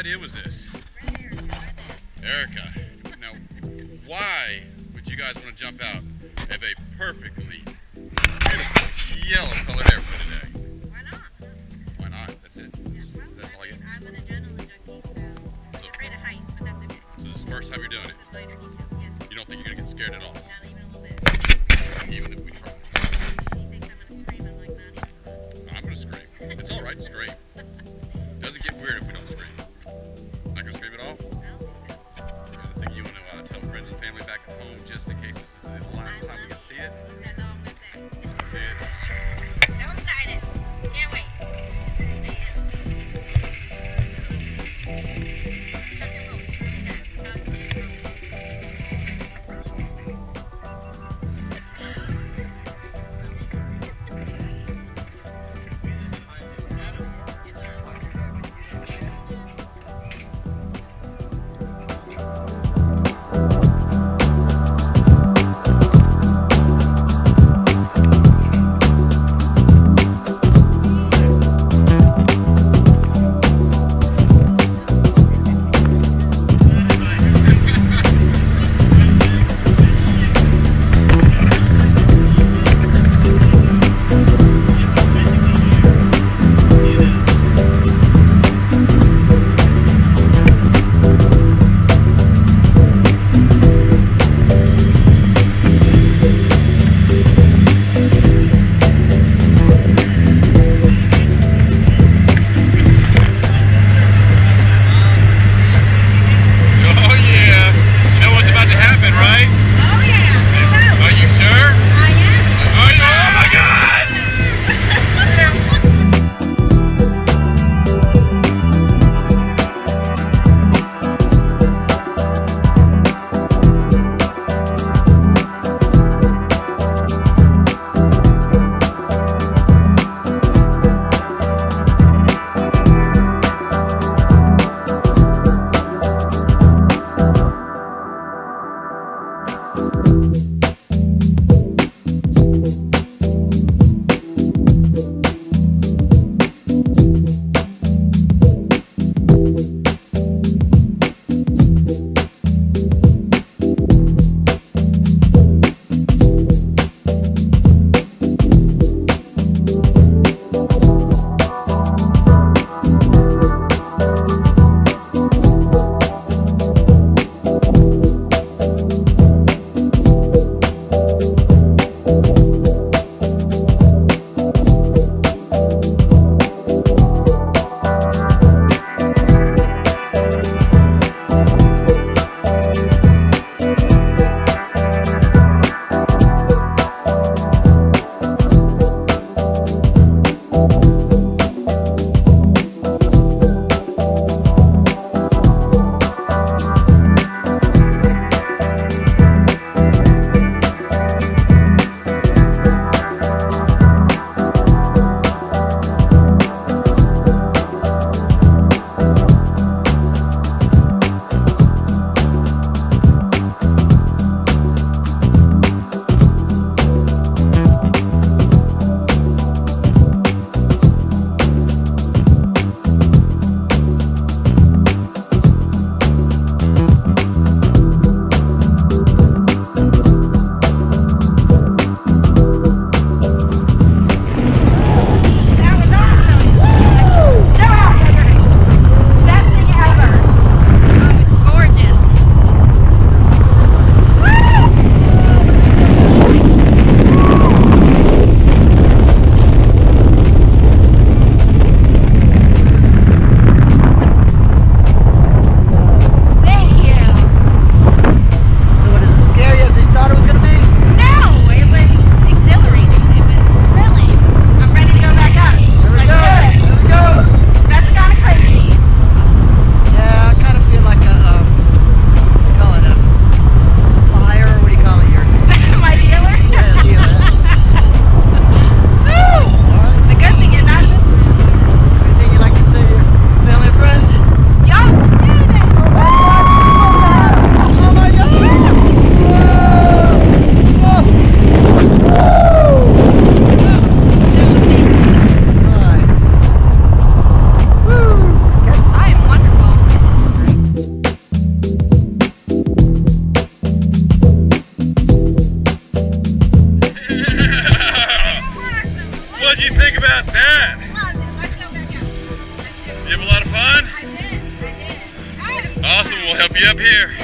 idea was this? Erica. Now, why would you guys want to jump out of a perfectly beautiful yellow colored airplane today? Why not? Why not? That's it. That's all I get. I'm an adrenaline junkie, so I'm afraid of heights, but that's okay. So this is the first time you're doing it. The minor details, yes. You don't think you're gonna get scared at all? Not even a little bit. Even if we try. She thinks I'm gonna scream. I'm like, not even close. I'm gonna scream. It's all right to scream. Doesn't get weird if we don't scream. Not gonna scream at all? No? There's a thing you want to tell friends and family back at home just in case this is the last time we can see it. That's all I'm gonna say. See it. So excited. Can't wait. Tuck your boat. Tuck your boat. It's be up here.